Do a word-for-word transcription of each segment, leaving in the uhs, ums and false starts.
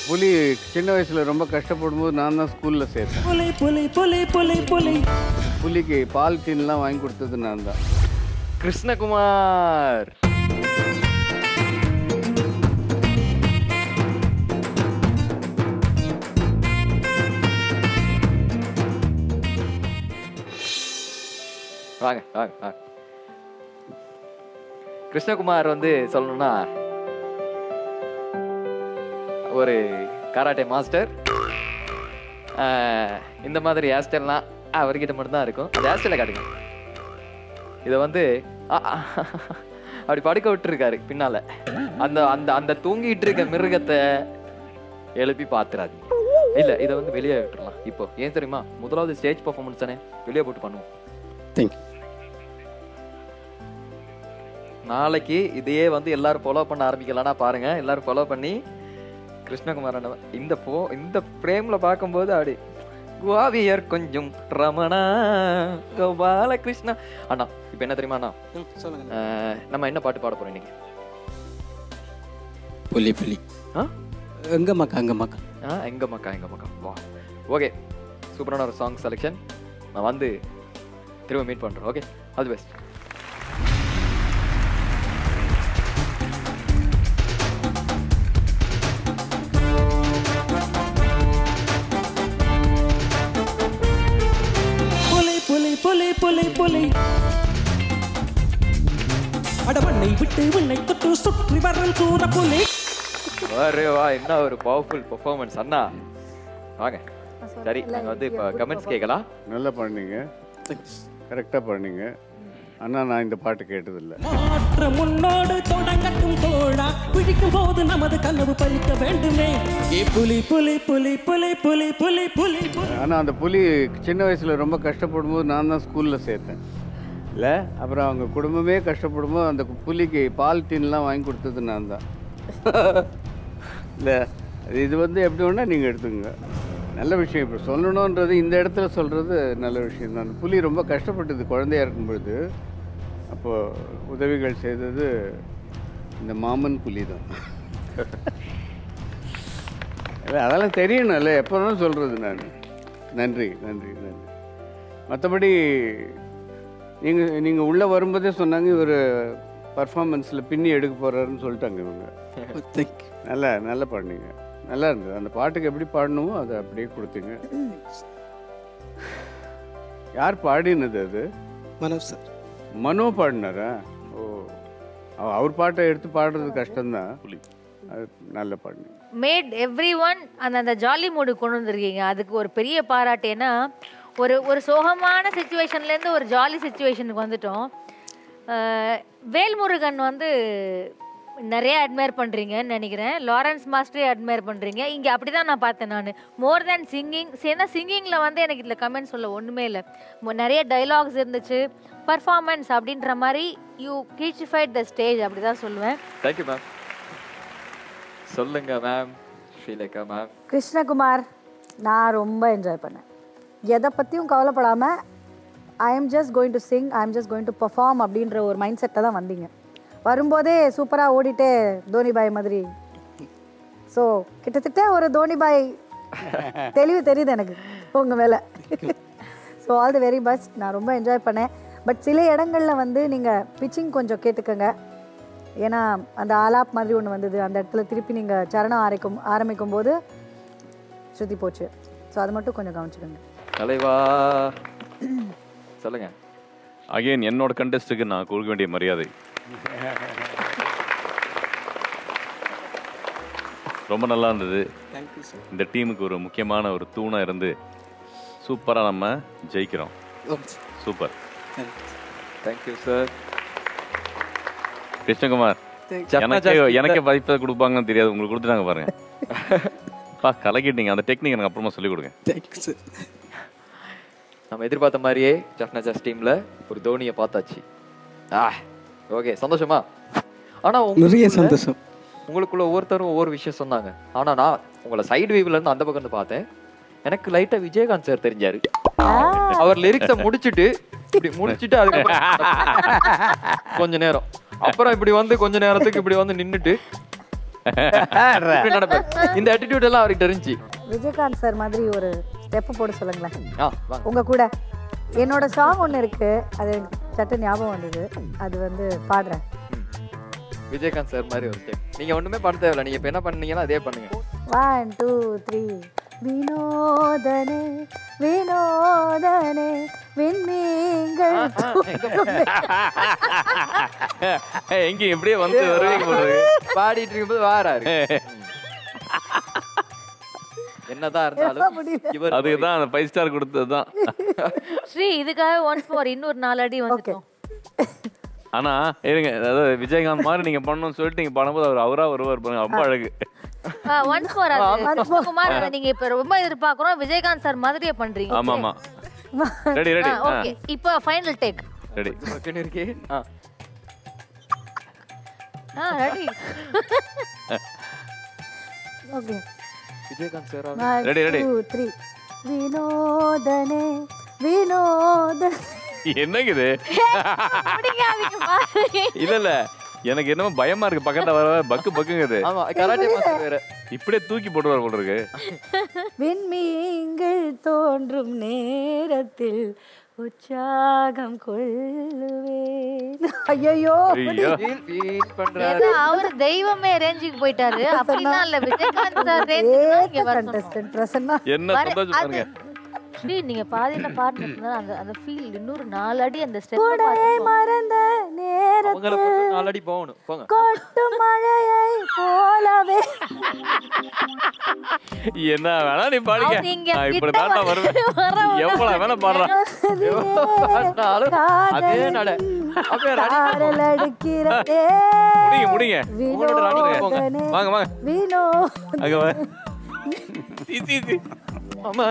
புலி சின்ன வயசுல ரொம்ப கஷ்டப்படும்போது நான் தான் ஸ்கூல்ல சேர்த்தேன். புலி புலி புலி புலி புலி புலிக்கு பால் டீன்லாம் வாங்கி கொடுத்தது நான் தான். கிருஷ்ணகுமார். வாங்க வாங்க வாங்க. கிருஷ்ணகுமார் வந்து சொல்லணும்னா ஒரு கராட்டே மாஸ்டர். இந்த மாதிரி ஹேர் ஸ்டைல்லாம் அவர்கிட்ட மட்டும்தான் இருக்கும். அந்த ஹேர் ஸ்டைலை காட்டுங்க. இதை வந்து அப்படி படுக்க விட்டுருக்காரு பின்னால. அந்த அந்த அந்த தூங்கிட்டு இருக்க மிருகத்தை எழுப்பி பார்த்துறாது. இல்லை, இதை வந்து வெளியே விட்டுறலாம். இப்போ ஏன் தெரியுமா, முதலாவது ஸ்டேஜ் பர்ஃபார்மன்ஸ் தானே, வெளியே போட்டு பண்ணுவோம். தேங்க்யூ. நாளைக்கு இதையே வந்து எல்லாரும் ஃபாலோ பண்ண ஆரம்பிக்கலாம்னா பாருங்க. எல்லாரும் ஃபாலோ பண்ணி கிருஷ்ணகுமார் இந்த போ இந்த பிரேம்ல பார்க்கும்போது அப்படி குவாவியர் கொஞ்சம் ரமணா கோபால கிருஷ்ணா. அண்ணா இப்போ என்ன தெரியுமா அண்ணா, நம்ம என்ன பாட்டு பாட போறோம் இன்னைக்கு? புலி புலி ஆ எங்க மக்கா எங்க மக்கா ஆ எங்க மக்கா எங்க மக்கா. வா ஓகே, சூப்பரான ஒரு சாங் செலெக்ஷன். நான் வந்து திரும்ப மீட் பண்றேன். Okay, all the best. புலி புலி புலி அடவண்ணை விட்டு உன்னை தொட்டு சுற்றி வரும் சூர புலி. அரே வா, என்ன ஒரு பவர்ஃபுல் பெர்ஃபார்மன்ஸ் அண்ணா. வாங்க. சரி, நாங்க வந்து இப்போ கமெண்ட்ஸ் கேட்கலாம். நல்லா பண்ணீங்க, கரெக்டாக பண்ணீங்க. அண்ணா நான் இந்த பாட்டு கேட்டதில்லை. மாற்ற முன்னோடு தொடங்கட்டும் தோழா, பிடிக்கும் போது நமது கனவு பழிக்க வேண்டுமே. புலி புலி புலி புலி புலி புலி புலி புலி. ஆனால் அந்த புலி சின்ன வயசுல ரொம்ப கஷ்டப்படும்போது நான் தான் ஸ்கூலில் சேர்த்தேன் இல்லை. அப்புறம் அவங்க குடும்பமே கஷ்டப்படும்போது அந்த புலிக்கு பால் டீன்லாம் வாங்கி கொடுத்தது நான் தான். இல்லை, இது வந்து எப்படி வேணா நீங்கள் எடுத்துக்கோங்க. நல்ல விஷயம். இப்போ சொல்லணுன்றது இந்த இடத்துல சொல்கிறது நல்ல விஷயம் தான். புலி ரொம்ப கஷ்டப்பட்டது குழந்தையா இருக்கும்பொழுது. அப்போது உதவிகள் செய்தது இந்த மாமன் புலி தான். இல்லை, அதெல்லாம் தெரியணும்ல, எப்போ தான் சொல்கிறது நான். நன்றி நன்றி நன்றி. மற்றபடி நீங்கள் நீங்கள் உள்ளே வரும்போதே சொன்னாங்க இவர் பர்ஃபார்மன்ஸில் பின்னி எடுக்க போகிறாருன்னு சொல்லிட்டாங்க இவங்க. நல்லா நல்லா பாடினீங்க, நல்லா இருந்தது. அந்த பாட்டுக்கு எப்படி பாடணுமோ அதை அப்படியே கொடுத்தீங்க. யார் பாடினது அது? மனோ சார். மனோ பாடினாரா? ஓ, அவர் பாட்டை எடுத்து பாடுறது கஷ்டம்தான். அது நல்ல பாடினீங்க. மேட் எவ்ரி ஒன் அந்த அந்த ஜாலி மூடு கொண்டு வந்திருக்கீங்க. அதுக்கு ஒரு பெரிய பாராட்டு. ஏன்னா ஒரு ஒரு சோகமான சுச்சுவேஷன்லேருந்து ஒரு ஜாலி சுச்சுவேஷனுக்கு வந்துட்டோம். வேல்முருகன் வந்து நிறைய அட்மையர் பண்ணுறீங்கன்னு நினைக்கிறேன். லாரன்ஸ் மாஸ்டரே அட்மையர் பண்ணுறீங்க. இங்கே அப்படி தான் நான் பார்த்தேன் நான். More than singing. ஏன்னா சிங்கிங்கில் வந்து எனக்கு இதில் கமெண்ட் சொல்ல ஒன்றுமே இல்லை. நிறைய டைலாக்ஸ் இருந்துச்சு. பர்ஃபார்மன்ஸ் அப்படின்ற மாதிரி யூ கீச்சிஃபைட் த ஸ்டேஜ், அப்படி தான் சொல்லுவேன். Thank you ma'am. சொல்லுங்க மேம். ஸ்ரீலேகா மேம். கிருஷ்ணகுமார், நான் ரொம்ப என்ஜாய் பண்ணேன். எதை பற்றியும் கவலைப்படாமல் I am just going to sing, I am just going to perform அப்படின்ற ஒரு மைண்ட் செட்டில் தான் வந்தீங்க. வரும்போதே சூப்பராக ஓடிட்டே தோனி பாய் மாதிரி. ஸோ கிட்டத்தட்ட ஒரு தோனி பாய் தெளிவு தெரியுது எனக்கு உங்கள் மேலே. So all the very best. நான் ரொம்ப என்ஜாய் பண்ணேன். பட் சில இடங்களில் வந்து நீங்கள் பிச்சிங் கொஞ்சம் கேட்டுக்கோங்க. ஏன்னா அந்த ஆலாப் மாதிரி ஒன்று வந்தது, அந்த இடத்துல திருப்பி நீங்கள் சரணம் ஆரம்பிக்கும் ஆரம்பிக்கும் போது சுற்றி போச்சு. ஸோ அது மட்டும் கொஞ்சம் கவனிச்சுக்கோங்க. தலைவா சொல்லுங்க. அகைன் என்னோட கண்டெஸ்ட்டுக்கு நான் கொடுக்க வேண்டிய மரியாதை. ரொம்ப நல்லா இருந்தது. இந்த டீமுக்கு ஒரு முக்கியமான ஒரு தூணா இருந்து சூப்பராக நம்ம ஜெயிக்கிறோம். சூப்பர். Thank you sir. கிருஷ்ணகுமார், எனக்கு எனக்கு வாய்ப்பை கொடுப்பாங்கன்னு தெரியாது, உங்களுக்கு கொடுத்துட்டாங்க பாருங்க. பா கலக்கிட்டீங்க. அந்த டெக்னிக் எனக்கு அப்புறமா சொல்லிக் கொடுங்க. Thank you sir. நம்ம எதிர்பார்த்த மாதிரியே ஜஃப்னா ஜஸ் டீம்ல ஒரு தோனியை பார்த்தாச்சு. ஆ ஓகே, சந்தோஷமா? ஆனா நிறைய சந்தோஷம். உங்களுக்குள்ள ஒவ்வொருத்தரும் ஒவ்வொரு விஷயம் சொன்னாங்க. ஆனா நான் உங்களை சைடு வியூல இருந்து அந்த பக்கம் இருந்து பார்த்தேன். எனக்கு லைட்டா விஜயகாந்த் சார் தெரிஞ்சாரு. அவர் லிரிக்ஸை முடிச்சுட்டு இப்படி முடிச்சுட்டு அதுக்கப்புறம் கொஞ்ச நேரம் அப்புறம் இப்படி வந்து கொஞ்ச நேரத்துக்கு இப்படி வந்து நின்றுட்டு இப்படி நடப்பாரு. இந்த attitude எல்லாம் அவருக்கு தெரிஞ்சு. விஜயகாந்த் சார் மாதிரி ஒரு ஸ்டெப் போட சொல்லுங்களேன். ஆ, வாங்க. உங்க கூட என்னோட சாங் ஒன்று இருக்கு, அது எனக்கு சட்ட ஞாபகம் வந்தது, அது வந்து பாடுறேன். விஜயகாந்த் சார் மாதிரி ஒரு ஸ்டெப். நீங்க ஒண்ணுமே பண்ண தேவையில்ல, நீங்க இப்ப என்ன பண்ணீங்களோ அதே பண்ணுங்க. One two three. வினோதனே வினோதனே விண்மீன்கள் எங்க எப்படியே வந்து வருவீங்க போடுறது. பாடிட்டு இருக்கும்போது வாராரு. என்னதான் இருந்தாலும் இவர் அதுதான் அந்த ஃபைவ் ஸ்டார் கொடுத்ததுதான். ஸ்ரீ இதுக்காக ஒன்ஸ் மோர் இன்னொரு நாலு அடி வந்துட்டோம். ஆனா இருங்க, அதாவது விஜயகாந்த் மாதிரி நீங்க பண்ணணும்னு சொல்லிட்டு நீங்க பண்ணும்போது அவர் அவரா வருவார் பாருங்க, ரொம்ப அழகு. ஒன்ஸ் மோர் குமார், நீங்க இப்ப ரொம்ப எதிர்பார்க்கறோம் விஜயகாந்த் சார் மாதிரியே பண்றீங்க. ஆமா ஆமா. Ready ready. ஓகே, இப்போ ஃபைனல் டேக். ரெடி. ஓகே இருக்கே. ஆ ஆ ready. Okay Vijayakanth sir ready ready. Two three. வினோதனே வினோத. என்னங்க இது? இல்ல இல்ல, எனக்கு என்னமோ பயமா இருக்கு, பக்கத்துல வர பக்கு பக்குங்குது. ஆமா, கராட்டே மாஸ்டர் வேற. இப்படியே தூக்கி போடுவார் போல இருக்கு. விண்மீன்கள் தோன்றும் நேரத்தில் உற்சாகம் கொள்ளுவேன். ஐயோ ஐயோ. ஃபீல் பண்றாரு. அவர் தெய்வமே ரேஞ்சுக்கு போயிட்டாரு. அப்படிலாம் இல்ல, விஜயகாந்த் சார் ரேஞ்சுக்கு இங்க வரணும். கண்டஸ்டன்ட் பிரசன்னா. என்ன சந்தோஷம் பாருங்க. ஸ்ரீ நீங்க பாதியில பாடுனதுனால அந்த அந்த ஃபீல் இன்னொரு நாலு அடி அந்த ஸ்டெப் கூடையை மறந்த நேரத்தில் அவங்கள மட்டும் நாலு அடி போகணும். போங்க. கொட்டும் மழையை போலவே. என்ன வேணா நீ பாடுங்க, நான் இப்படி தாண்டா வருவேன். எவ்வளவு வேணா பாடுறேன். பாடினாலும் அதே நட. அப்படியே காதல் அடிக்கிறதே. முடிங்க முடிங்க. உங்களோட ராணி போங்க. வாங்க வாங்க. வினோ அங்க வா. சி சி சி. ஆமா.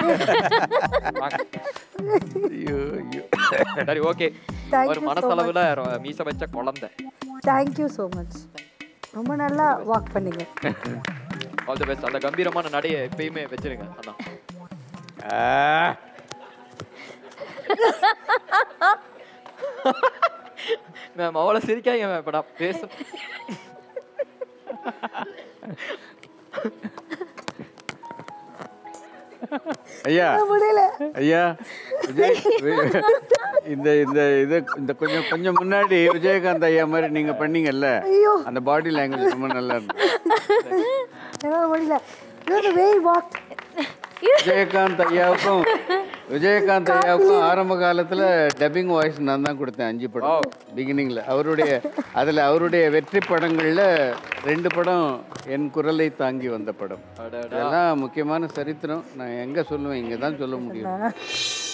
ஐயோ ஐயோ. சரி ஓகே. Thank ஒரு you so மனசளவுல மீச வச்ச குழந்தை. Thank you so much. ரொம்ப நல்லா வாக் பண்ணீங்க. All the best. அந்த கம்பீரமான நடையை எப்பயுமே வச்சிருங்க. அதான். மேம் அவளை சிரிக்காங்க மேம், இப்ப நான் பேச. ஐயா முடியல. ஐயா விஜய் வி- இந்த இந்த இது இந்த கொஞ்சம் கொஞ்சம் முன்னாடி விஜயகாந்த் ஐயா மாதிரி நீங்க பண்ணீங்கல்ல, ஐயோ அந்த பாடி லாங்குவேஜ் ரொம்ப நல்லா இருந்தது. என்னால முடியல. You the way you walked. Vijayakanth ஐயாவுக்கும் Vijayakanth ஐயாவுக்கும் ஆரம்ப காலத்துல டப்பிங் வாய்ஸ் நான் தான் கொடுத்தேன், அஞ்சு படம் பிகினிங்ல. அவருடைய அதுல அவருடைய வெற்றி படங்கள்ல ரெண்டு படம் என் குரலை தாங்கி வந்த படம். அதெல்லாம் முக்கியமான சரித்திரம். நான் எங்க சொல்லுவேன், இங்க தான் சொல்ல முடியும்.